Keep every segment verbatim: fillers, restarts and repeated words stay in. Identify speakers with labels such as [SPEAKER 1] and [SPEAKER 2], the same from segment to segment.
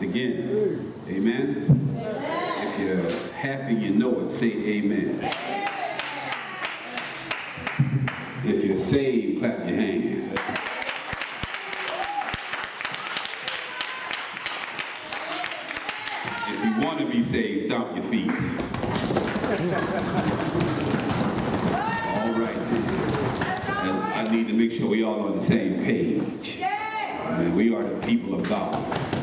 [SPEAKER 1] again. Amen? If you're happy, you know it, say amen. If you're saved, clap your hands. If you want to be saved, stomp your feet. All right. And I need to make sure we all on the same page. Amen. We are the people of God.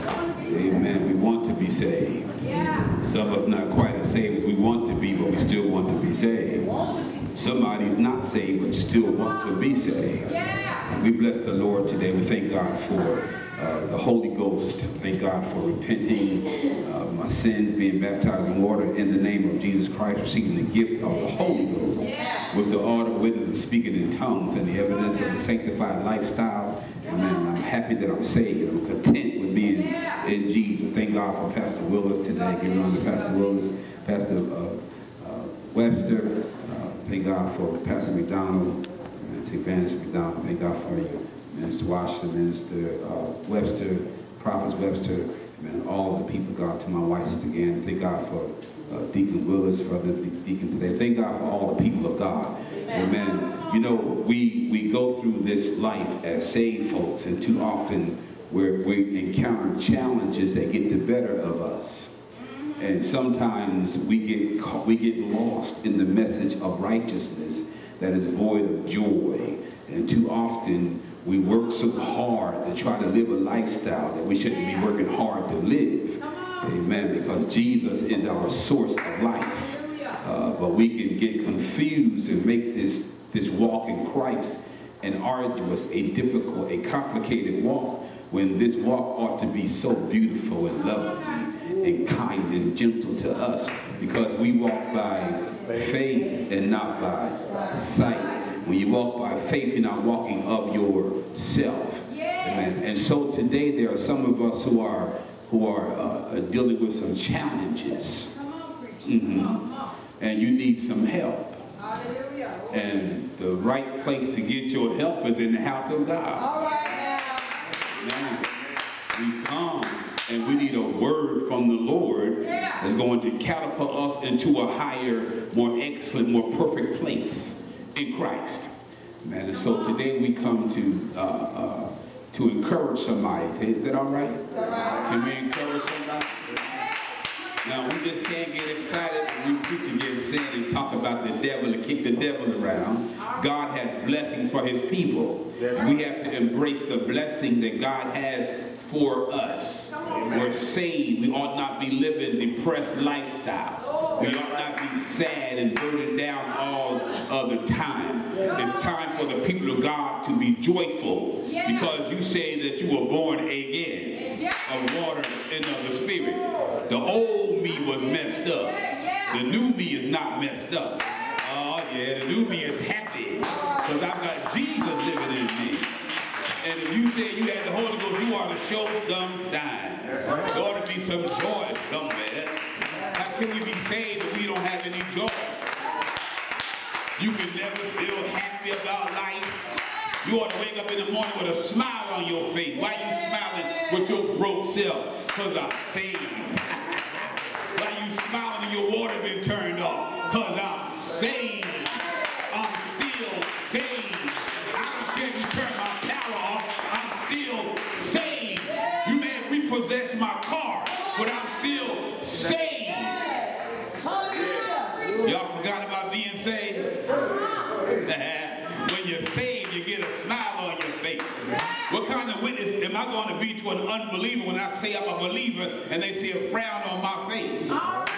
[SPEAKER 1] Amen. We want to be saved. Some of us not quite as saved as we want to be, but we still want to be saved. Somebody's not saved, but you still want to be saved. And we bless the Lord today. We thank God for uh, the Holy Ghost. Thank God for repenting uh, my sins, being baptized in water in the name of Jesus Christ, receiving the gift of the Holy Ghost with the order of witness of speaking in tongues and the evidence of a sanctified lifestyle. Amen. I'm happy that I'm saved. I'm content with being in Jesus. Thank God for Pastor Willis today. Giving on to Pastor Willis, Pastor uh, uh, Webster. Uh, thank God for Pastor McDonald. Amen. Take advantage of McDonald. Thank God for you, Minister Washington, Minister uh, Webster, Prophet Webster, and all of the people of God, to my wife again. Thank God for uh, Deacon Willis, for the Deacon today. Thank God for all the people of God. Amen. Amen. You know, we, we go through this life as saved folks, and too often we're, we encounter challenges that get the better of us. And sometimes we get, caught, we get lost in the message of righteousness that is void of joy. And too often we work so hard to try to live a lifestyle that we shouldn't be working hard to live. Amen. Because Jesus is our source of life. Uh, but we can get confused and make this, this walk in Christ an arduous, a difficult, a complicated walk, when this walk ought to be so beautiful and lovely and kind and gentle to us, because we walk by faith and not by sight. When you walk by faith, you're not walking of yourself. Amen. And so today there are some of us who are who are uh, dealing with some challenges. Mm-hmm. And you need some help. And the right place to get your help is in the house of God. All right. Now, we come and we need a word from the Lord that's going to catapult us into a higher, more excellent, more perfect place in Christ. Man, and so today we come to uh, uh, to encourage somebody. Is that all right? Can we encourage somebody? Now, we just can't get excited when we preach and get sad and talk about the devil and kick the devil around. God has blessings for his people. We have to embrace the blessings that God has for us. We're saved. We ought not be living depressed lifestyles. We ought not be sad and burdened down all of the time. It's time for the people of God to be joyful, because you say that you were born again of water and of the Spirit. The old me was messed up. The new me is not messed up. Oh yeah, the new me is happy because I've got Jesus living in me. And if you say you had the Holy Ghost, you ought to show some sign. There ought to be some joy somewhere. How can we be saved if we don't have any joy? You can never feel happy about life. You ought to wake up in the morning with a smile on your face. Why are you smiling with your broke self? Because I'm saved. Why are you smiling and your water been turned off? Because I'm saved. I'm still saved. I don't care if you turn my power off. I'm still saved. You may have repossessed my car, but I'm still saved. Y'all forgot about being saved? When you're saved, you get a smile on your face. What kind of witness am I going to be to an unbeliever when I say I'm a believer and they see a frown on my face?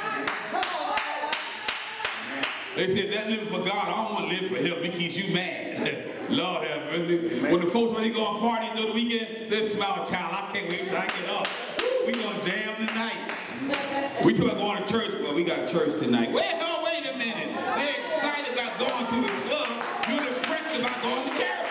[SPEAKER 1] They said, that living for God, I don't want to live for him. He keeps you mad. Lord have mercy. When the folks, when they go on party over the weekend, let's smile, child. I can't wait till I get up. We're going to jam tonight. We talk about going to church. Well, we got church tonight. Well, no, wait a minute. They're excited about going to the club. You're depressed about going to church.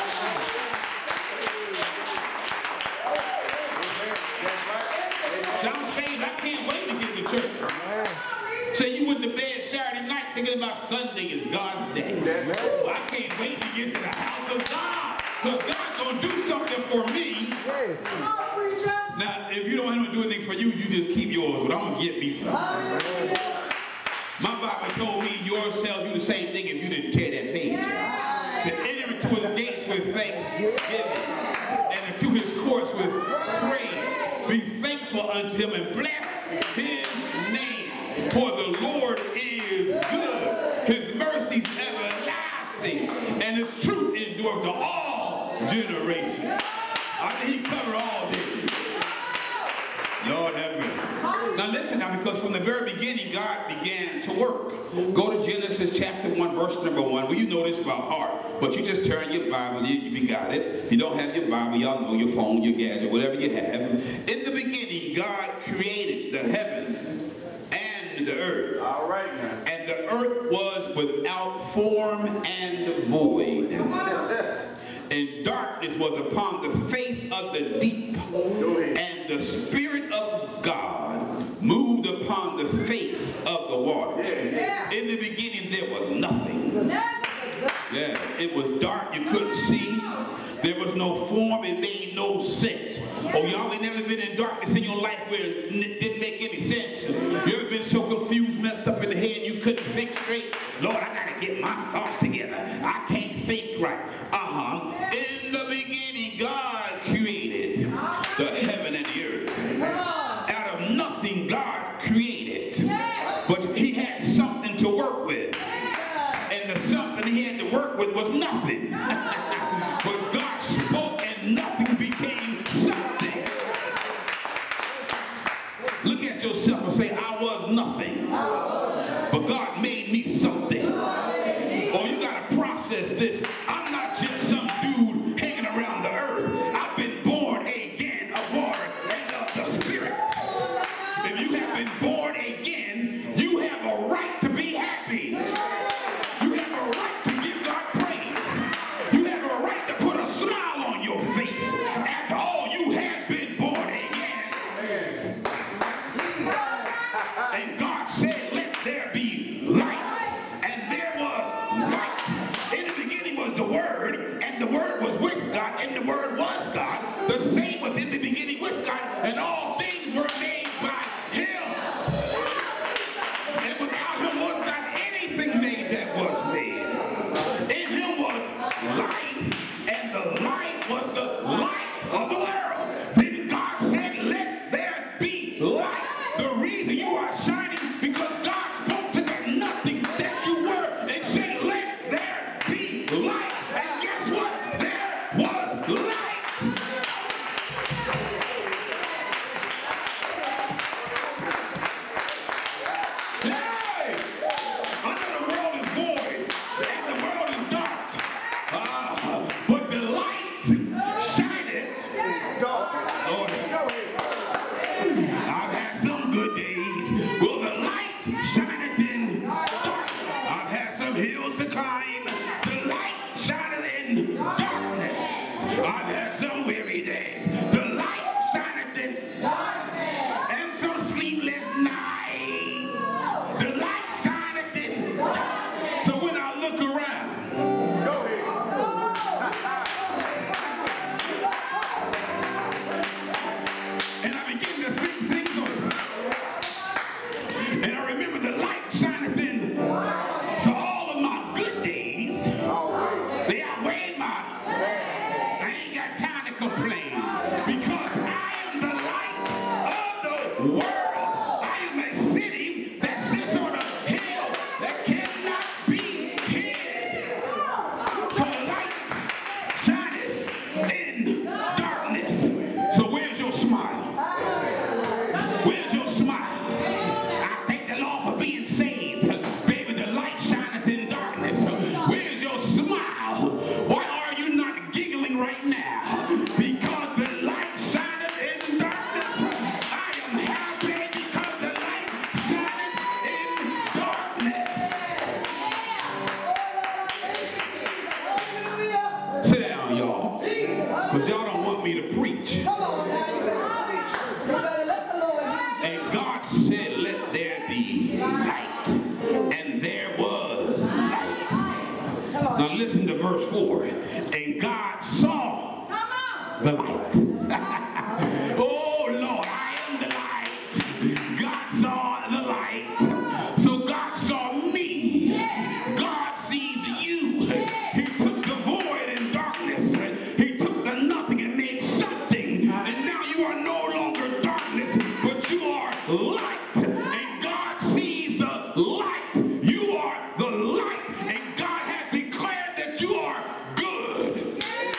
[SPEAKER 1] So I'm saying I can't wait to get to church. Say you went to bed Saturday night thinking about Sunday is God's day. Well, I can't wait to get to the house of God. Because God's going to do something for me. Now, if you don't want him to do anything for you, you just keep yours. But I'm going to get me something. My Bible told me yours tells you the same thing if you didn't tear that page. To enter into his gates with thanksgiving and into his courts with praise. Be thankful unto him and bless his name. For the Lord is good. His mercies everlasting. And his truth endureth to all generations. I think he covered all days. Lord have mercy. Now listen now, because from the very beginning, God began to work. Go to Genesis chapter one, verse number one. Well, you know this by heart, but you just turn your Bible, you, you got it. You don't have your Bible, y'all know your phone, your gadget, whatever you have. In the beginning, God created the heavens and the earth. All right now. And the earth was without form and void. And darkness was upon the face of the deep. And the Spirit of God moved upon the face of the water. Yeah. In the beginning there was nothing. Yeah, it was dark, you couldn't see. There was no form, it made no sense. Oh, y'all ain't never been in darkness in your life where it didn't make any sense. You ever been so confused, messed up in the head, you couldn't think straight? Lord, I gotta get my thoughts together. I can't think right. Uh-huh. In the beginning, God created the heaven and the earth. Out of nothing, God created. But he had something to work with. And the something he had to work with was nothing. But God spoke and nothing became something. Look at yourself and say, I was nothing. But God made me something. Oh, you got to process this. I'm not just some dude hanging around the earth. I've been born again of water and of the Spirit. If you have been born again, you have a right to be happy. You have a right to give God praise. You have a right to put a smile on your face. After all, you have been born again. And God said, let there be light. And there was light. In the beginning was the Word, and the Word was with God, and the Word was God. The same was in the beginning with God, and all things were made by him. And without him was not anything made that was made. In him was life, and the light was the light of the world. Then God said, let there be light. The reason you are shining, because God spoke to that nothing that you were and said, let there be light. And guess what? There was light. Hey! I know the world is void and the world is dark. Uh, but the light shineth. Lord, I've had some good days. Well, the light shineth in dark. I've had some hills to climb. The light shineth in darkness. I've had some weary days. The light shineth in darkness. And some sleepless nights. The light shineth in darkness. So when I look around, and I begin to think things over, and I remember the light shineth in. So all of my good days, they outweigh my, I ain't got time to complain, because I am the light of the world. I am a city that sits on a hill that cannot be hid. So the light shineth in darkness. So where's your smile? Where's your smile? I thank the Lord for being saved. Baby, the light shineth in darkness. Where's your smile? Why are you not giggling right now? Because the light shineth in darkness. I am happy because the light shineth in darkness. Sit down, y'all. Because y'all don't want me to preach. And God said, let there be light. verse four. And God saw the light. Oh Lord, I am the light. God saw the light. So God saw me. God sees you. He took the void and darkness. He took the nothing and made something. And now you are no longer darkness, but you are light. And God sees the light. You are the light. And God has declared that you are good.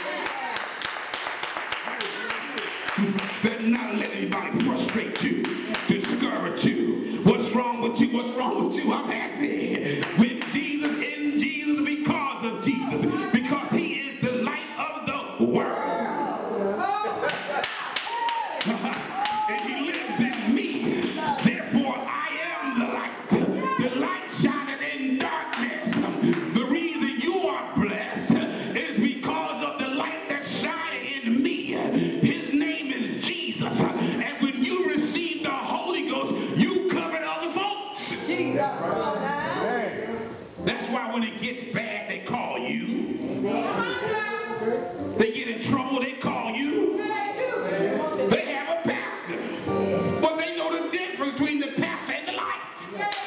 [SPEAKER 1] Better not let anybody frustrate you, discourage you. What's wrong with you? What's wrong with you? I'm happy with Jesus, in Jesus, because of Jesus, because he is the light of the world. And he lives in me. Therefore, I am the light. The light shineth in darkness. The reason you are blessed is because of the light that's shining in me. His name is Jesus. And when you receive the Holy Ghost, you covered other folks. Jesus. That's why when it gets bad, they call you. They get in trouble, they call you. They have a pastor. But they know the difference between the pastor and the light.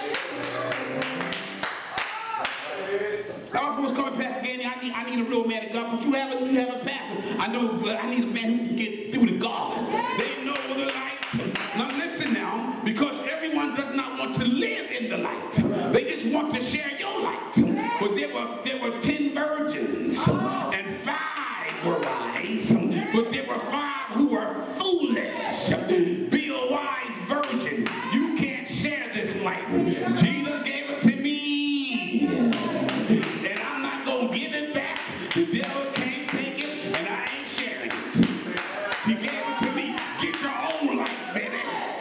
[SPEAKER 1] Our folks come, Pastor Andy, I need, I need a real man of God. But you have a, you have a pastor. I know, but I need a man who can get through to God. They know the light. Now listen now, because everyone does not want to live in the light. They just want to share your light. But there were there were ten virgins, and five were wise, but there were five who were foolish. Be a wise virgin. You can't share this light. Jesus gave it to me, and I'm not gonna give it back. The devil can't take it, and I ain't sharing it. He gave it to me. Get your own light, baby.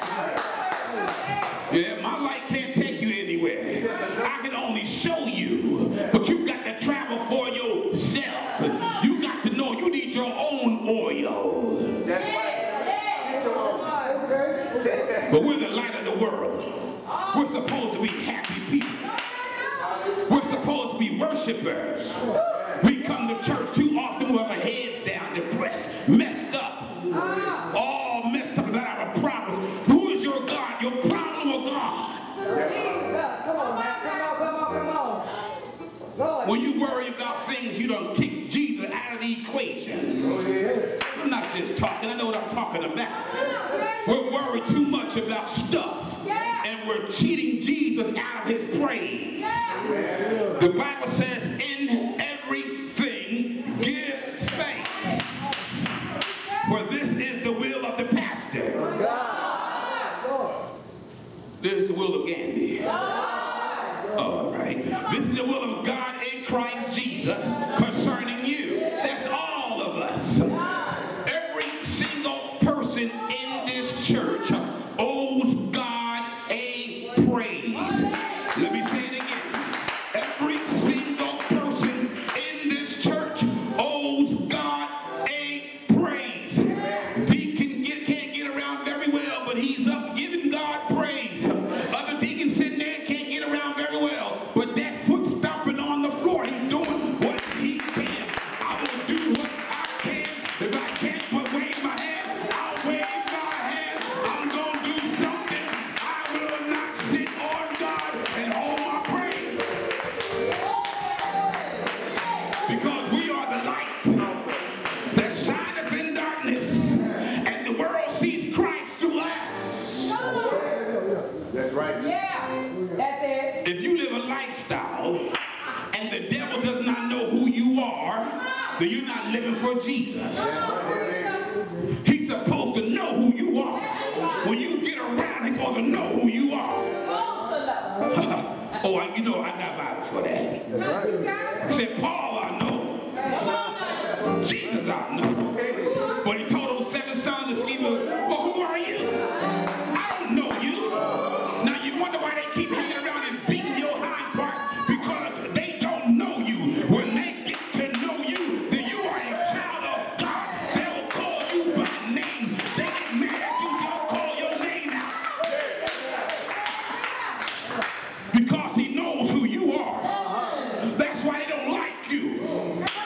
[SPEAKER 1] Yeah, my light can't take you anywhere. I can only show you, but you got to travel for yourself. You got to know you need your own oil.
[SPEAKER 2] That's right.
[SPEAKER 1] But we're the light of the world. We're supposed to be happy people. We're supposed to be worshipers. We come to church too often with our heads down, depressed, messed up, all messed up about our problems. Who is your God? Your problem or God?
[SPEAKER 3] Jesus, come on, man. Come on, come on, come on. Lord.
[SPEAKER 1] When you worry about things, you don't kick Jesus out of the equation. I'm not just talking. I know what I'm talking about. We're worried too much about stuff. And we're cheating Jesus out of his praise. The Bible says, in everything, give thanks. For this is the will of the pastor. This is the will of Gandhi. All right. This is the will of God in Christ Jesus concerning you. That's all of us. Every single person in this church owes God a praise. Let me say it again. Every single person in this church owes God a praise. Deacon get, can't get around very well, but he's up giving God praise. Other deacons sitting there can't get around very well, but that foot stomping on the floor, he's doing what he can. I will do what I can. If I can't but wave my hand, I'll wave my hand. I'm going to do something. I will not sit on God and hold my praise. Because we are the light that shineth in darkness, and the world sees Christ through us.
[SPEAKER 2] That's right.
[SPEAKER 3] Yeah, that's it.
[SPEAKER 1] If you live a lifestyle and the devil does not know who you are, then you're not living for Jesus. He's supposed to know who you are. When you get around, he's supposed to know who you are. Oh, I, you know, I got Bible for that. He said, Paul I know. Jesus I know. But he told those seven sons of Sceva, well, who are you? I don't know you. Now you wonder why they keep hanging around and beating your hind part, because they don't know you. When they get to know you, then you are a child of God. They'll call you by name. They get mad at you, they'll call your name out. Because he knows who you are. That's why they don't like you.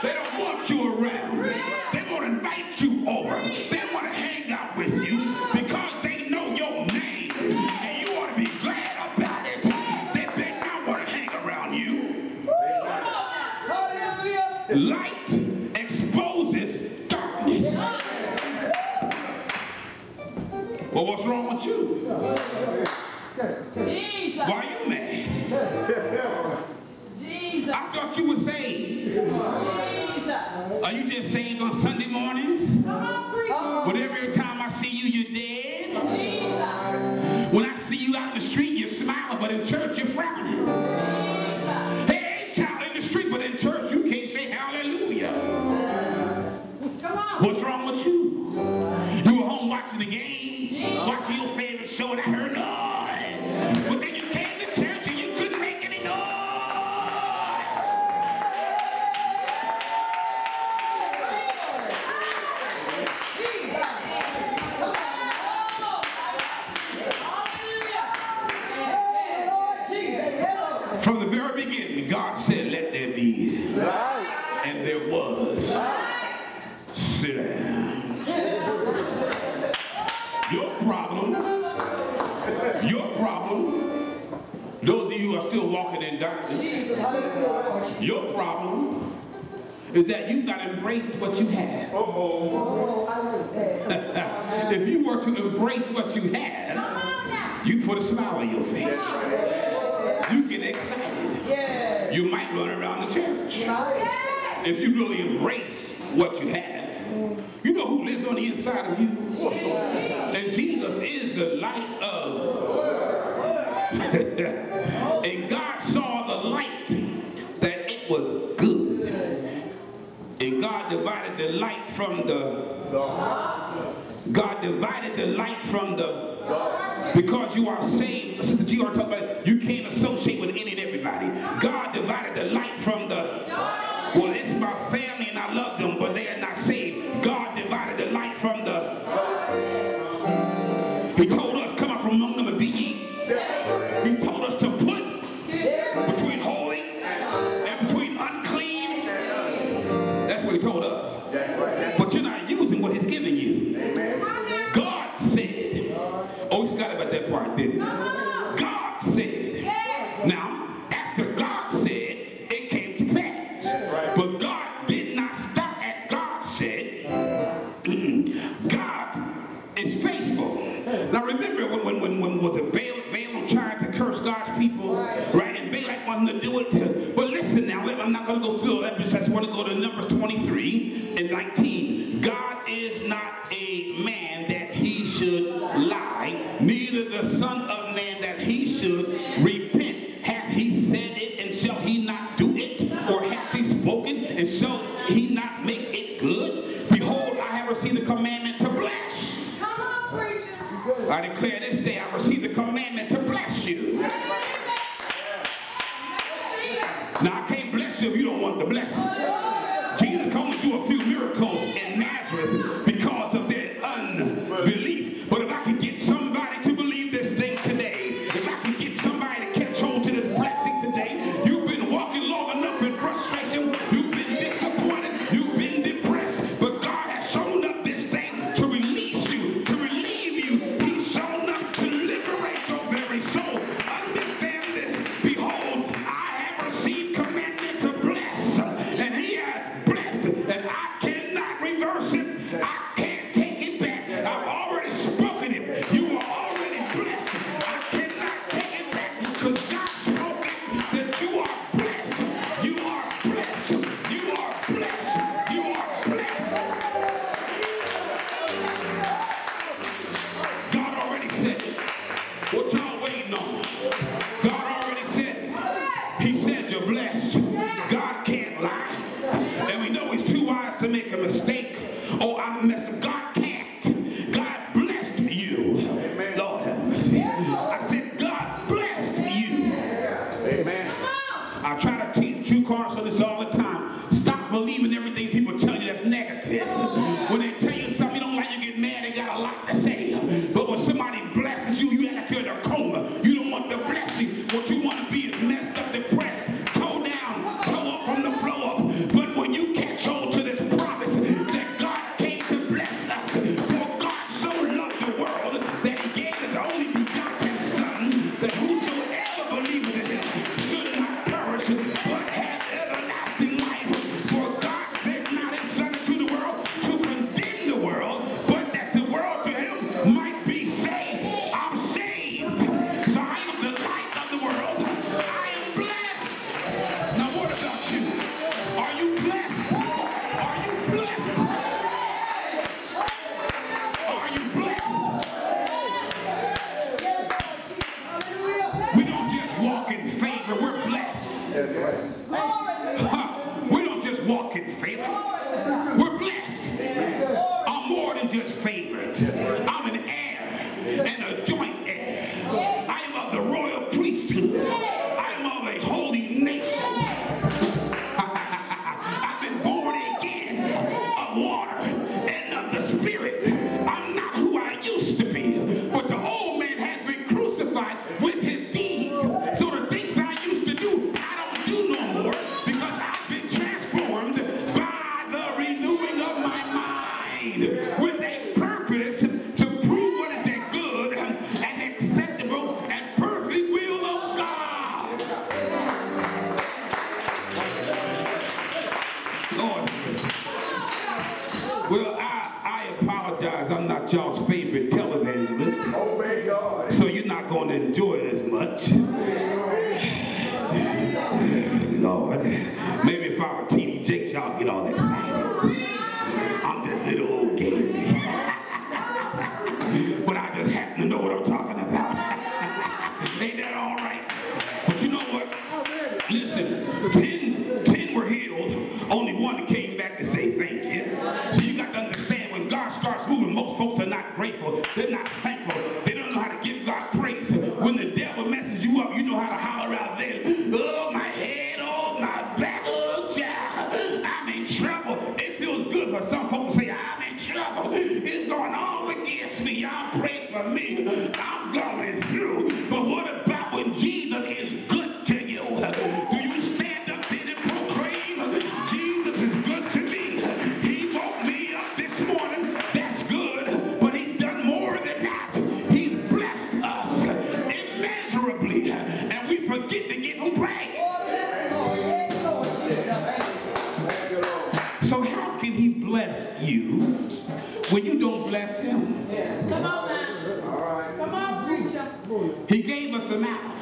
[SPEAKER 1] From the very beginning, God said, let there be. Right. And there was. Right. Sit down. Your problem, your problem, those of you who are still walking in darkness, your problem is that you've got to embrace what you have. Uh-oh. If you were to embrace what you have, you put a smile on your face. You get excited. You might run around the church. If you really embrace what you have. You know who lives on the inside of you? And Jesus is the light of. And God saw the light that it was good. And God divided the light from the. God divided the light from the. Because you are saved, Sister G R talked about, you can't associate with any and everybody. God divided the light from the. Well, it's my family and I love them, but they are not saved. God divided the light from the. He told us, come out from among them and be ye. He told us to put between holy and between unclean. That's what he told us. But you're not using what he's giving you. God said. Oh, you forgot about that part, didn't you? God said. Now, after God said, it came to pass. But God did not stop at God said. God is faithful. Now remember when when when, when was it Balaam, Balaam tried to curse God's people, right? And Balak wanted to do it too. But listen now, I'm not going to go through that. I just want to go to Numbers twenty-three and nineteen. God is not a man that he should lie, neither the Son of Man that he should repent. Hath he said it, and shall he not do it? Or hath he spoken, and shall he not make it good? Behold, I have received the commandment to bless.
[SPEAKER 4] Come on, preacher.
[SPEAKER 1] I declare this day I received the commandment to bless you. Now I can't bless you if you don't want the blessing. Jesus can only do a few miracles in Nazareth because of their unbelief. But if I can get somebody to believe this thing today, if I can get somebody to catch hold to this blessing today, you've been walking long enough in frustration, you've been disappointed, you've been depressed, but God has shown up this day to release you, to relieve you. He's shown up to liberate your very soul. Understand this. Behold, I have received commandment to bless, and he has blessed, and I cannot reverse it. I can't take it back. I've already spoken it. You are already blessed. I cannot take it back because God spoke it that you are blessed. You are blessed. You are blessed. You are blessed. God already said it. What y'all waiting on? God already said it. He said you're blessed. God can't lie. And we know he's too wise to make a mistake. Oh, I messed up. God can't. God blessed you. Amen. Lord have mercy. I said, God blessed you.
[SPEAKER 2] Amen.
[SPEAKER 1] I try to teach you Cornerstone this all the time. Stop believing everything people tell you that's negative. When they tell you something you don't like, you get mad. They got a lot to say. But when somebody blesses you, you act like you're in a coma. You don't want the blessing. What you want to be is messed up, depressed, toe down, toe up from the floor up. But when you catch hold to this promise that God came to bless us, for God so loved the world that he gave his only begotten Son, that whosoever believeth in him should not perish, but have everlasting life. For God sent not his Son into the world to condemn the world, but that the world to him might be saved. I'm saved. So I am the light of the world. I am blessed. Now what about you? Are you blessed? Are you blessed? Are you blessed? We don't just walk in favor, we're blessed.
[SPEAKER 2] That's right.
[SPEAKER 1] Huh. We don't just walk in favor, we're blessed. I'm more than just favored. I'm an heir and a joint heir. I am of the royal priesthood. I am of a holy nation. I've been born again of water and of the Spirit. I'm not who I used to be, but the old man has been crucified with his deeds. So the things I used to do Lord. Well, I, I apologize. I'm not y'all's favorite televangelist.
[SPEAKER 2] Obey God.
[SPEAKER 1] So you're not going to enjoy it as much. Lord. Maybe if I were T D Jakes, y'all get all excited. I'm just little old gay. But I just happen to know what I'm talking about. Ain't that all right? But you know what? Listen, ten, ten were healed. Only one came back to say thank you. So you got to understand, when God starts moving, most folks are not grateful. They're not thankful. They don't know how to give God praise. When the devil messes you up, you know how to holler out there. Oh, my head, oh, my back, oh, child. I'm in trouble. It feels good for some folks to say, I'm in trouble. It's going all against me. Y'all pray for me. I'm going through. But what about when Jesus is good to you? Do you stand up then and proclaim, Jesus is good to me? He woke me up this morning. That's good. But he's done more than that. He's blessed us immeasurably. And we forget to give him praise. So how can he bless you when you don't bless him?
[SPEAKER 3] Yeah. Come on, man.
[SPEAKER 2] All right.
[SPEAKER 3] Come on, preacher.
[SPEAKER 1] He gave us a mouth.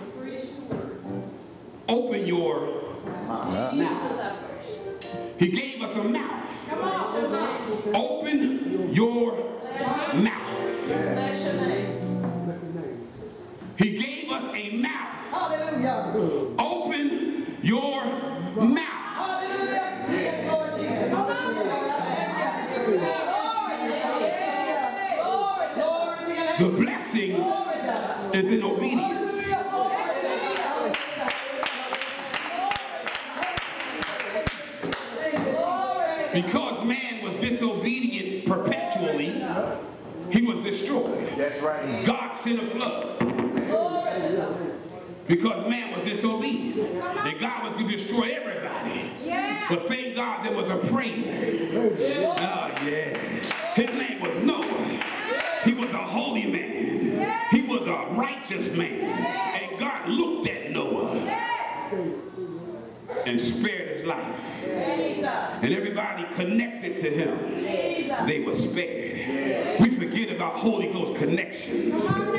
[SPEAKER 1] Open your mouth. He gave us a mouth.
[SPEAKER 3] Come on, come on.
[SPEAKER 1] Open your mouth.
[SPEAKER 3] Bless your name.
[SPEAKER 1] He gave us a mouth.
[SPEAKER 3] Hallelujah.
[SPEAKER 1] Open your mouth.
[SPEAKER 3] Hallelujah. Yes, Lord Jesus. Come on.
[SPEAKER 1] The blessing is in obedience. Because man was disobedient perpetually, he was destroyed.
[SPEAKER 2] That's right.
[SPEAKER 1] God sent a flood. Because man was disobedient. And God was going to destroy everybody. But thank God there was a praiser. Oh, yeah. His name was Noah. He was a holy man. He was a righteous man. And God looked at Noah and spared his life. And everybody connected to him, they were spared. We forget about Holy Ghost connections.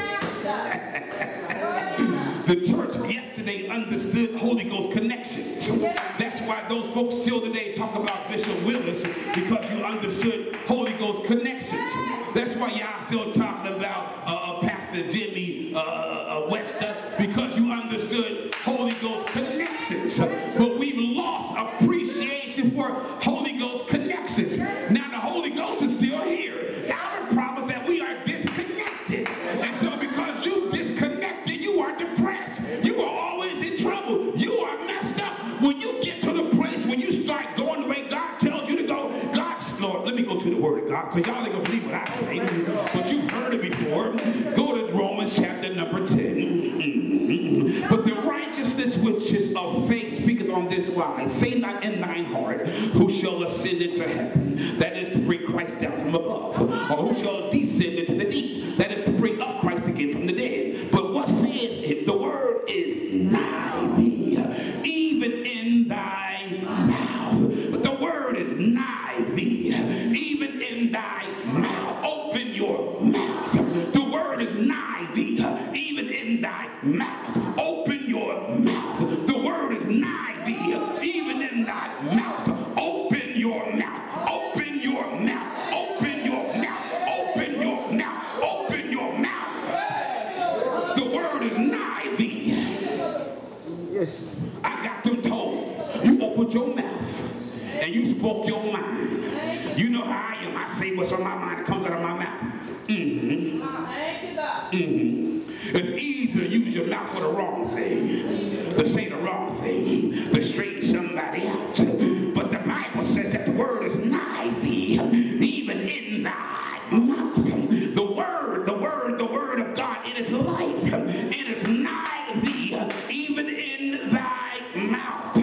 [SPEAKER 1] The church yesterday understood Holy Ghost connections. That's why those folks still today talk about Bishop Willis, because you understood Holy Ghost connections. That's why y'all still talking about uh, Pastor Jimmy uh, uh, Webster, because you understood Holy Ghost connections. But we've lost appreciation for Holy Ghost connections. Now the Holy Ghost is still here. Our problem is that we are disconnected. And so because you disconnected, you are depressed. You are always in trouble. You are messed up. When you get to the place when you start going the way God tells you to go, God's, Lord, let me go to the Word of God, because y'all ain't going to believe what I say. But you've heard it before. Go to Romans chapter number ten. Mm-hmm. But the righteousness which is of faith speaketh on this wise. Say not in thine heart, who shall ascend into heaven? That is to bring Christ down from above. Or who shall descend into the deep? That is to bring up Christ again from the dead. But what saith the word is nigh thee, even in thy mouth. But the word is nigh thee, even in thy mouth. Open your mouth. The word is nigh thee, even in thy mouth. Open your mouth. The word is nigh thee, even in thy mouth. Open your mouth. Open your mouth. Open your mouth. Open your mouth. Open your mouth. The word is nigh thee.
[SPEAKER 2] Yes.
[SPEAKER 1] I got them told. You opened your mouth and you spoke your mind. You know how I am. I say what's on my mind. It comes out of my mouth. Mm-hmm. Mm-hmm. It's easy to use your mouth for the wrong thing, to say the wrong thing, to straighten somebody out. But the Bible says that the word is nigh thee, even in thy mouth. The word, the word, the word of God, it is life. It is nigh thee, even in thy mouth.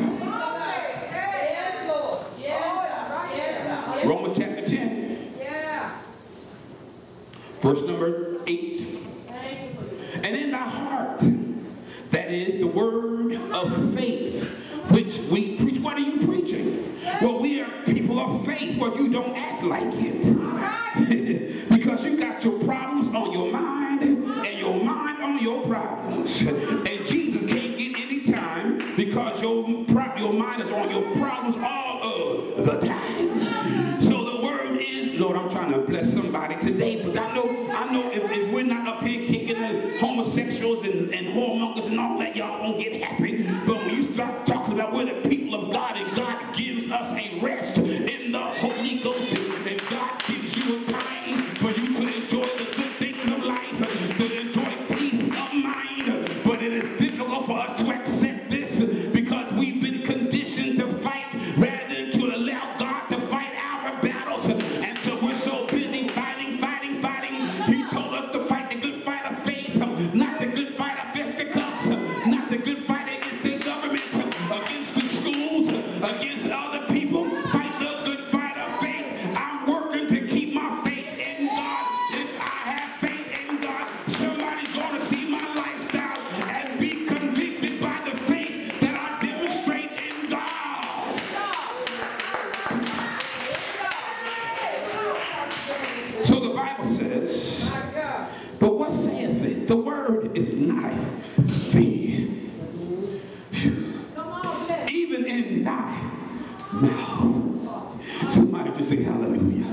[SPEAKER 3] Yes, Lord. Yes, yes,
[SPEAKER 1] Romans chapter ten.
[SPEAKER 3] yeah.
[SPEAKER 1] Verse number eight. And in thy heart, that is the word of faith, which we preach. What are you preaching? Well, we are people of faith. Well, you don't act like it. Because you got your problems on your mind and your mind on your problems. And Jesus can't get any time because your, your mind is on your problems all of the time. So the word is, Lord, I'm trying to bless somebody today, but I know, I know if, if we're not up here kicking the homosexuals and, and whoremongers and all that, y'all won't get happy. But when you start talking about we're the people of God and God gives us a rest in the Holy Ghost, and God gives you a time for you to enjoy the good things of life, to enjoy peace of mind. But it is difficult for us to accept this because we've been conditioned to fight rather than to allow God to fight our battles. And so we're so busy fighting, fighting, fighting. He told us to fight the good fight of faith, not the good fight of fisticuffs, not the good fight against the government, against the schools, against other people. Fight the good fight of faith. I'm working to keep my faith in God. If I have faith in God, somebody's going to see my lifestyle and be convicted by the faith that I demonstrate in God. So the Bible says, but what saith it? The word is nigh thee, even in thy mouth. Somebody just say hallelujah.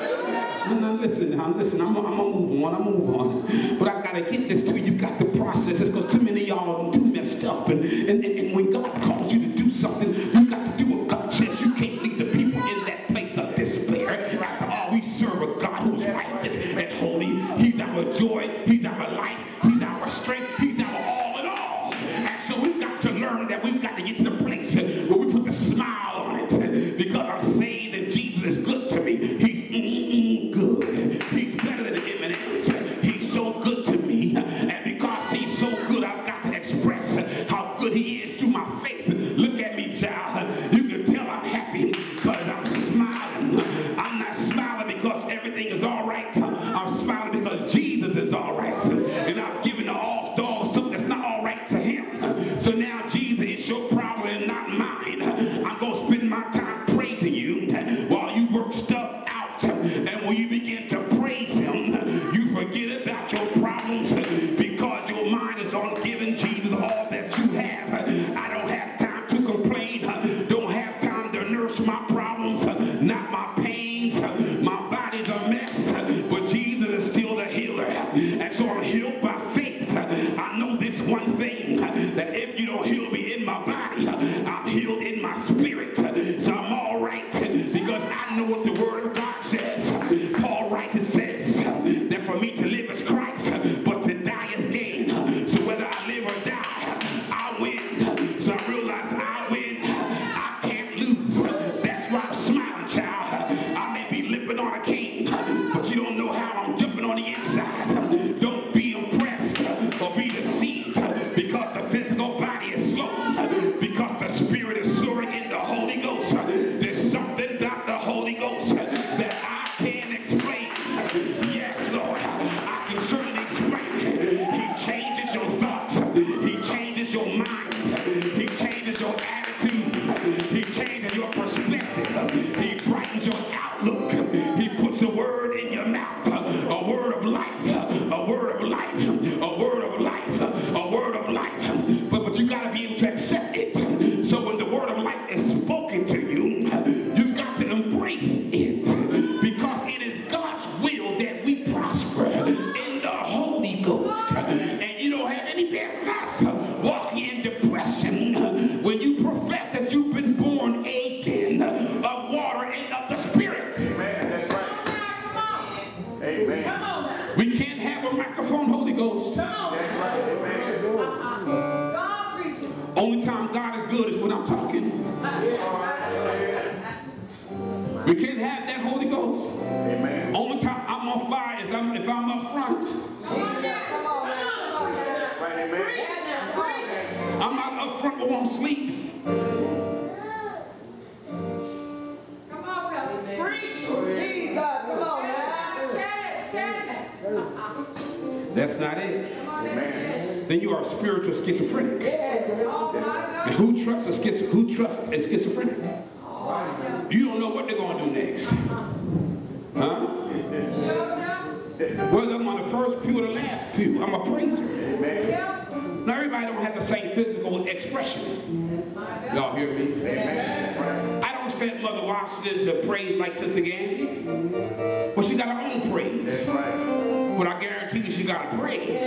[SPEAKER 1] No, no, listen now, listen, I'm, I'm gonna move on, I'm gonna move on. But I gotta get this to you. You got to process this because too many of y'all are too messed up. And, and, and, and when God calls you to do something, you got to do what God says. You can't leave the people in that place of despair. After all, we serve a God who's righteous and holy. He's our joy, He's our life, He's our strength, He's our all in all. And so we've got to learn that we've got to get to the place where we put the smile on it. Because I'm saying that Jesus is good to me. He's mm-mm good. He's better than M and M's. He's so good to me. And because He's so good, I've got to express how good He is through my face. Look at me, child. You can tell I'm happy because I'm smiling. I'm not smiling because everything is all right. I'm smiling because Jesus is all right. And I've given the all dogs stuff that's not all right to Him. So now Jesus is your problem and not mine. I'm going to spend my time praising you while you work stuff out. And when you begin to praise Him, you forget about your problems because your mind is on giving Jesus all that you have. I don't have time to complain. Don't have time to nurse my problems, not my pains. My body's a mess, but Jesus is still the healer. And so I'm healed by faith. I know this one thing, that if you don't heal me in my body, I'm healed in my spirit. So I'm all right because I know what the Word of God says. Paul writes, it says that for me to live is Christ, but to die is gain. So whether I live or die, I win. So I realize I win. I can't lose. That's why I'm smiling, child. I may be limping on a cane, but you don't know how I'm jumping on the inside. Don't be impressed or be deceived because the physical body is slow, because the spirit is soaring in the Holy Ghost. There's something about the Holy Ghost that I can't explain. Yes, Lord, I can certainly explain. He changes your thoughts. He changes your mind. He changes your attitude. He changes your perspective. He brightens your outlook. He puts a word in your mouth, a word of life, a word of life, a word of life, a word of life. But, but you got to be able to accept it. So when the word of life is spoken to you, you've got to embrace it because it is God's will that we prosper in the Holy Ghost. And you don't have any business walking in depression when you profess that you've been born again of water and of the Spirit.
[SPEAKER 2] Amen. That's right. Amen.
[SPEAKER 3] Come on.
[SPEAKER 1] We can't have a microphone Holy Ghost.
[SPEAKER 3] Come on.
[SPEAKER 2] That's right. Amen.
[SPEAKER 3] God preaching.
[SPEAKER 1] Only time God is good is when I'm talking. We can't have that Holy Ghost.
[SPEAKER 2] Amen.
[SPEAKER 1] Only time I'm on fire is I'm, if I'm up front.
[SPEAKER 3] Come on now. Come on now.
[SPEAKER 2] That's right. Amen.
[SPEAKER 1] I'm not up front but won't sleep.
[SPEAKER 3] Come on, Pastor. Preach. Jesus. Come on now.
[SPEAKER 1] That's not it.
[SPEAKER 2] Amen.
[SPEAKER 1] Then you are a spiritual schizophrenic.
[SPEAKER 3] Yes.
[SPEAKER 1] And who trusts a schizo who trusts a schizophrenic? You don't know what they're going to do next. Huh? Whether I'm on the first pew or the last pew, I'm a praiser. Now everybody don't have the same physical expression. Y'all hear me? I don't expect Mother Washington to praise like Sister Gandy. Well, she got her own praise. But I guarantee you she got a praise.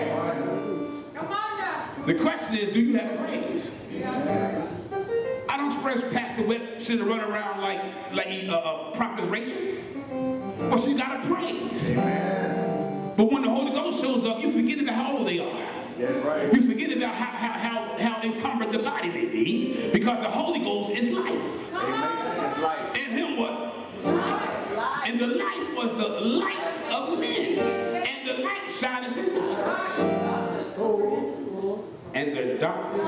[SPEAKER 1] The question is, do you have a praise? I don't express Pastor Webb should run around like like uh, uh, Prophet Rachel. But she got a praise. But when the Holy Ghost shows up, you forget about how old they are.
[SPEAKER 2] That's right.
[SPEAKER 1] You forget about how, how, how, how encumbered the body may be, because the Holy Ghost is life.
[SPEAKER 2] Life.
[SPEAKER 1] In him was life. And the life was the light of men. And the light shineth in darkness. And the darkness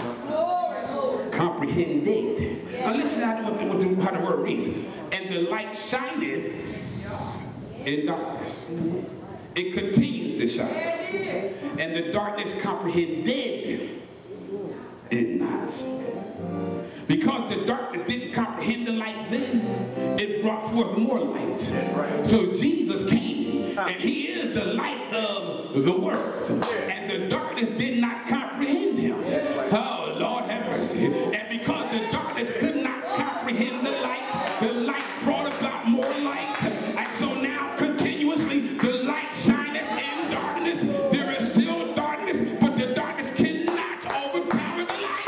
[SPEAKER 1] comprehended. Now listen how the, how the word reads. And the light shineth in darkness. It continues to shine. And the darkness comprehended it not. Because the darkness didn't comprehend the light then, it brought forth more light.
[SPEAKER 2] That's right.
[SPEAKER 1] So Jesus came, and he is the light of the world. And the darkness did not comprehend him. Oh, Lord have mercy. And because the darkness could not comprehend the light, the light brought about more light. And so now continuously the light shineth in darkness. There is still darkness, but the darkness cannot overpower the light.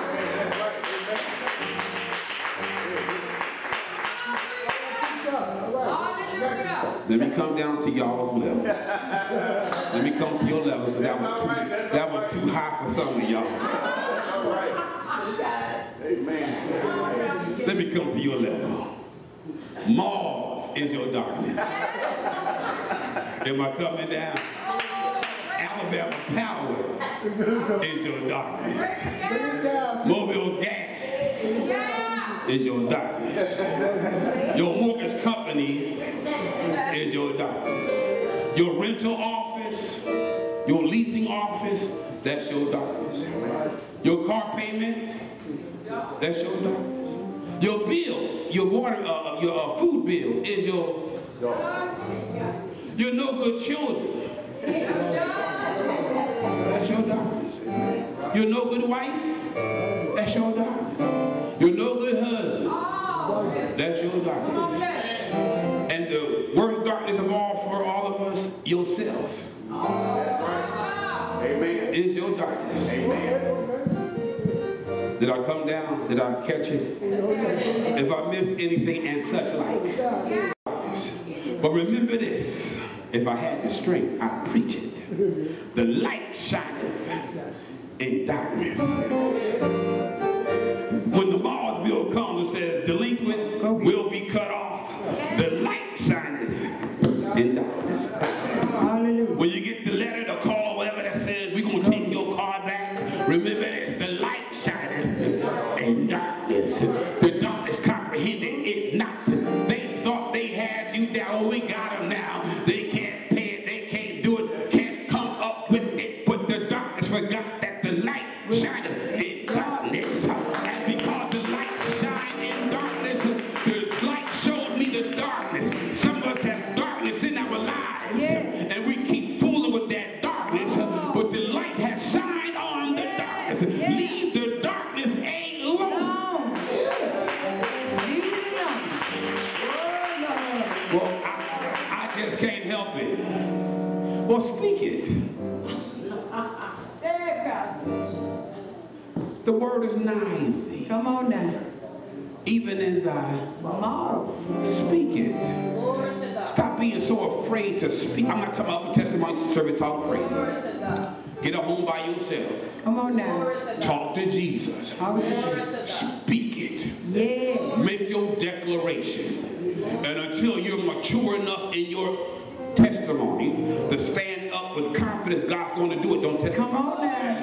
[SPEAKER 1] Let me come down to y'all's level. Let me come to your level, because that was too, that was too high for some of y'all.
[SPEAKER 2] All right. Amen.
[SPEAKER 1] Let me come to your level. Mars is your darkness. Am I coming down? Alabama Power is your darkness. Mobile Gas is your darkness. Your mortgage company is your darkness. Your rental office, your leasing office, that's your darkness. Your car payment, that's your darkness. Your bill, your water, uh, your uh, food bill is your darkness. Your no good children, that's your darkness. Your no good wife, that's your darkness. Your no good husband, that's your darkness. And the worst darkness of all for all of us, yourself.
[SPEAKER 2] Amen.
[SPEAKER 1] Is your darkness.
[SPEAKER 2] Amen.
[SPEAKER 1] Did I come down? Did I catch it? If I missed anything and such like. But remember this. If I had the strength, I'd preach it. The light shineth in darkness. When the Mars bill comes and says delinquent will be cut off, the light shineth in darkness. When you get the letter, the call, whatever that says, we're going to take your car back, remember this, the light shineth in darkness. The darkness comprehended it not. They thought they had you down. Oh, we got them now. They can't pay it. They can't do it. Can't come up with it. But the darkness forgot that the light shineth in darkness. And because the light shined in darkness, the light showed me the darkness. Some of us have darkness in our lives. And we keep fooling with that darkness. But the light has shined on the darkness. Leave the darkness alone. Well, I, I just can't help it. Well, speak it. The word is nigh thee.
[SPEAKER 3] Come on now.
[SPEAKER 1] Even in thy mouth. Speak it. Stop being so afraid to speak. I'm not talking about testimony, service, talk crazy. Get a home by yourself.
[SPEAKER 3] Come on now.
[SPEAKER 1] Talk to Jesus.
[SPEAKER 3] Talk to Jesus.
[SPEAKER 1] Speak it.
[SPEAKER 3] Yeah.
[SPEAKER 1] Make your declaration. And until you're mature enough in your testimony to stand up with confidence God's going to do it, don't testify.
[SPEAKER 3] Come on now.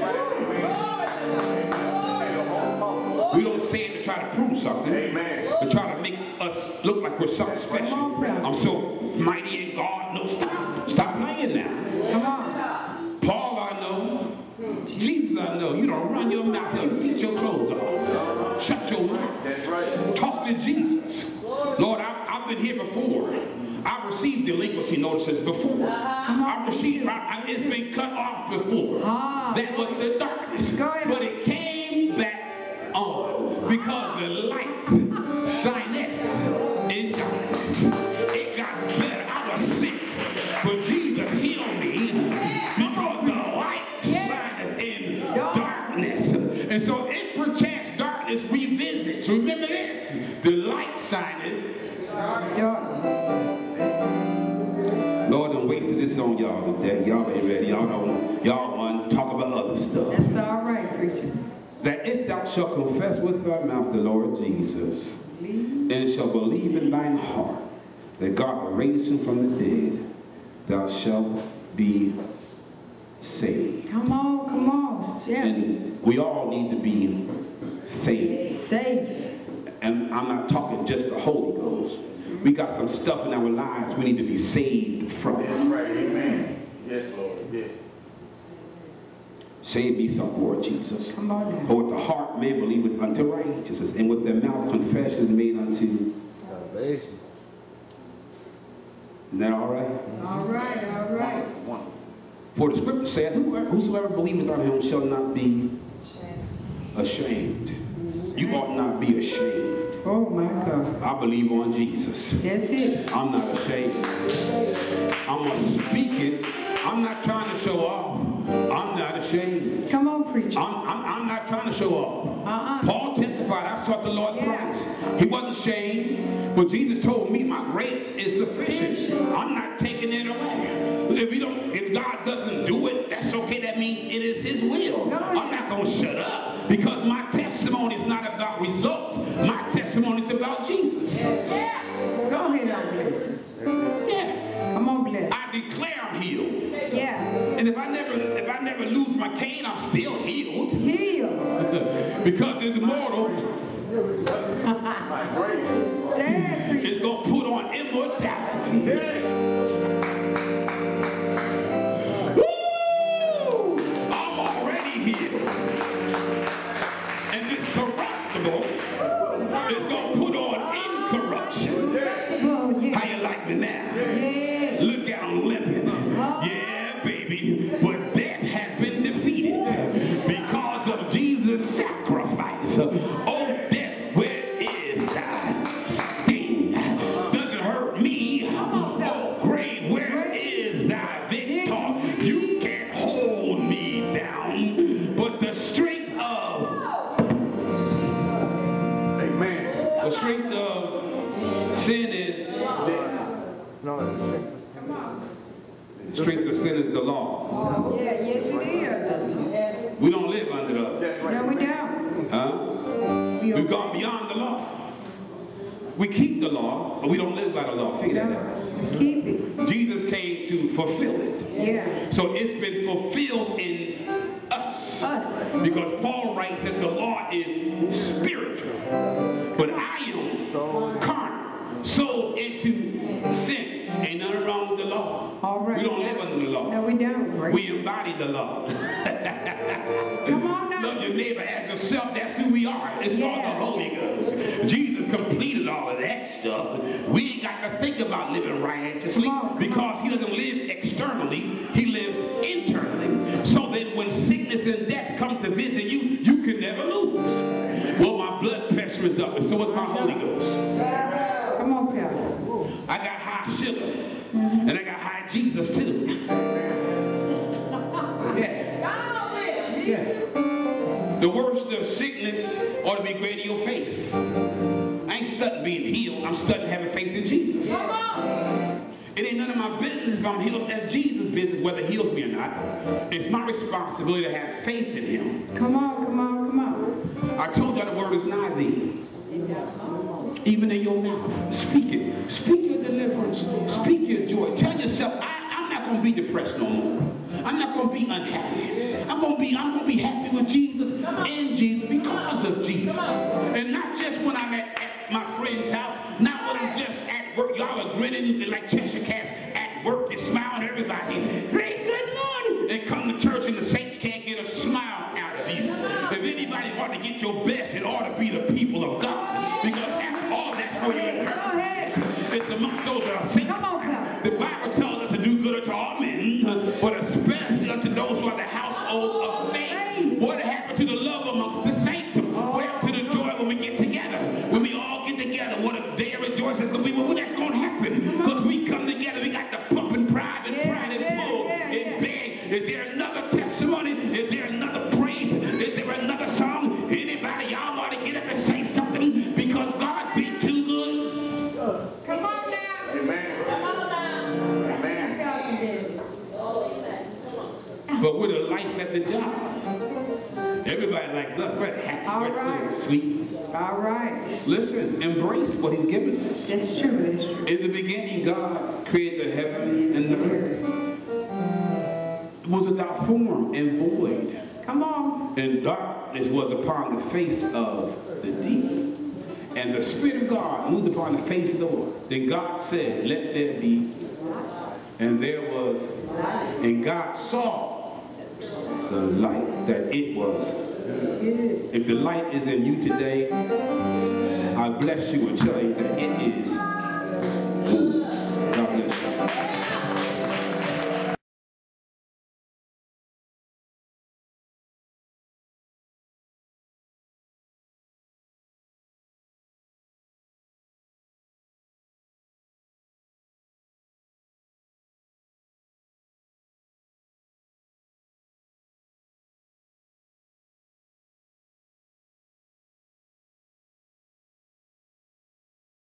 [SPEAKER 1] We don't say it to try to prove something.
[SPEAKER 2] Amen.
[SPEAKER 1] To try to make us look like we're something special. I'm so mighty in God. No, stop. Stop playing now.
[SPEAKER 3] Come on.
[SPEAKER 1] Paul I know. Jesus I I know. You don't run your mouth up. Get your clothes off. Shut your mouth.
[SPEAKER 2] That's right.
[SPEAKER 1] Talk to Jesus. Lord, I, I've been here before. I've received delinquency notices before. I've received, I, I, it's been cut off before. That was the darkness. But it came back on because the light shined in darkness. It got better. I was sick, but Jesus healed me because the light shined in darkness. And so if perchance darkness revisits, remember this, the light shined. Lord, I'm wasting this on y'all today. Y'all ain't ready. Y'all don't. Y'all want to talk about other stuff.
[SPEAKER 3] That's all right, preacher.
[SPEAKER 1] That if thou shalt confess with thy mouth the Lord Jesus, and shalt believe in thine heart that God raised him from the dead, thou shalt be saved.
[SPEAKER 3] Come on, come on. Yeah.
[SPEAKER 1] And we all need to be saved.
[SPEAKER 3] Saved.
[SPEAKER 1] And I'm not talking just the Holy Ghost. We got some stuff in our lives we need to be saved from.
[SPEAKER 2] That's right. Amen. Yes, Lord. Yes.
[SPEAKER 1] Save me some more, Jesus.
[SPEAKER 3] Come on now.
[SPEAKER 1] For with the heart man believeth unto righteousness, and with the mouth confession is made unto
[SPEAKER 4] salvation.
[SPEAKER 1] Isn't that all right?
[SPEAKER 3] All right, all right.
[SPEAKER 2] One.
[SPEAKER 1] For the scripture saith, whoever, whosoever believeth on him shall not be ashamed. You ought not be ashamed.
[SPEAKER 3] Oh my God.
[SPEAKER 1] I believe on Jesus.
[SPEAKER 3] That's it.
[SPEAKER 1] I'm not ashamed. I'm going to speak it. I'm not trying to show off. I'm not ashamed.
[SPEAKER 3] Come on, preacher.
[SPEAKER 1] I'm, I'm, I'm not trying to show off.
[SPEAKER 3] Uh-uh.
[SPEAKER 1] Paul testified, I sought the Lord's
[SPEAKER 3] Yeah.
[SPEAKER 1] grace. He wasn't ashamed, but Jesus told me my grace is sufficient. I'm not taking it away. If, we don't, if God doesn't do it, that's okay. That means it is his will.
[SPEAKER 3] No,
[SPEAKER 1] I'm not going to shut up because my testimony is not about results. My testimony is about Jesus.
[SPEAKER 3] Yeah. Go ahead, I'm blessed.
[SPEAKER 1] Yeah.
[SPEAKER 3] Come on, bless.
[SPEAKER 1] I declare I'm healed.
[SPEAKER 3] Yeah.
[SPEAKER 1] And if I never if I never lose my cane, I'm still healed.
[SPEAKER 3] Heal.
[SPEAKER 1] Because this mortal
[SPEAKER 2] My grace.
[SPEAKER 3] Stand, preacher.
[SPEAKER 1] is going to put on immortality. Woo! I'm already healed. And this corruptible is going to put on incorruption.
[SPEAKER 3] Oh, yeah.
[SPEAKER 1] How you like me now?
[SPEAKER 3] Yeah.
[SPEAKER 1] Look at I'm limping. Yeah, baby. But death has been defeated because of Jesus' sacrifice. Oh, death, where is thy sting? Doesn't hurt me. Oh, grave, where is thy victor? You can't hold me down. But the strength of
[SPEAKER 2] Amen.
[SPEAKER 1] the strength of sin is
[SPEAKER 4] No, it's
[SPEAKER 1] the strength of sin is the law.
[SPEAKER 3] Oh, yeah, yes it is. Yes.
[SPEAKER 1] We don't live under the
[SPEAKER 2] That's right.
[SPEAKER 3] No, we don't.
[SPEAKER 1] huh?
[SPEAKER 3] We
[SPEAKER 1] We've
[SPEAKER 3] obey.
[SPEAKER 1] gone beyond the law. We keep the law, but we don't live by the law. Figure that out.
[SPEAKER 3] Keep it.
[SPEAKER 1] Jesus came to fulfill it.
[SPEAKER 3] Yeah.
[SPEAKER 1] So it's been fulfilled in us.
[SPEAKER 3] Us.
[SPEAKER 1] Because Paul writes that the law is spiritual. But I am carnal, sold into sin. Ain't nothing wrong with the law.
[SPEAKER 3] All right.
[SPEAKER 1] We don't live under the law.
[SPEAKER 3] No, we don't. Right.
[SPEAKER 1] We embody the law.
[SPEAKER 3] Come on now.
[SPEAKER 1] Love your neighbor as yourself. That's who we are. It's called
[SPEAKER 3] Yeah.
[SPEAKER 1] the Holy Ghost. Jesus completed all of that stuff. We ain't got to think about living righteously
[SPEAKER 3] Come on, come
[SPEAKER 1] because he doesn't live externally. He lives internally. So then when sickness and death come to visit you, you can never lose. Well, my blood pressure is up, and so is my Holy Ghost.
[SPEAKER 3] Come on, Pastor.
[SPEAKER 1] I got high sugar, and I got high Jesus too. Yeah. Yeah. The worst of sickness ought to be greater your faith. I ain't studying being healed. I'm studying having faith in Jesus. It ain't none of my business if I'm healed. That's Jesus' business, whether he heals me or not. It's my responsibility to have faith in him.
[SPEAKER 3] Come on, come on, come on.
[SPEAKER 1] I told you the word is nigh thee. Even in your mouth. Speak it. Speak your deliverance. Speak your joy. Tell yourself, I, I'm not going to be depressed no more. I'm not going to be unhappy. I'm going to be, I'm going to be happy with Jesus and Jesus because of Jesus. And not just when I'm at, at my friend's house, not when I'm just at work. Y'all are grinning like Cheshire cats at work. You're smiling at everybody. Great, good morning. And come to church and the saints can't get a smile out at your best, it ought to be the people of God. Because after all, that's where you're in. It's amongst those that are saved.
[SPEAKER 3] Come on, come.
[SPEAKER 1] The Bible tells us to do good unto all men, but especially unto those who are the household of faith. What happened to the love amongst the saints? What happened to the joy when we get together? When we all get together, what a day of rejoicing is going to be. Well, that's going to happen. Because we come together, we got the pump and pride and pride and pull and beg. Is there another testimony? Is there another praise? Is there another song? Anybody, y'all ought to get up and say something because God's been too good.
[SPEAKER 3] Come on now.
[SPEAKER 2] Amen.
[SPEAKER 3] Come on now.
[SPEAKER 2] Amen.
[SPEAKER 1] But we're the life at the job. Everybody likes us. We're happy.
[SPEAKER 3] All
[SPEAKER 1] We're
[SPEAKER 3] right.
[SPEAKER 1] sweet.
[SPEAKER 3] All right.
[SPEAKER 1] Listen, embrace what he's given us.
[SPEAKER 3] That's true. That's true.
[SPEAKER 1] In the beginning, God created the heaven and the earth. It was without form and void.
[SPEAKER 3] Come on.
[SPEAKER 1] And darkness was upon the face of the deep. And the Spirit of God moved upon the face of the water. Then God said, let there be. And there was. And God saw the light, that it was. If the light is in you today, I bless you and tell you that it is. God bless you.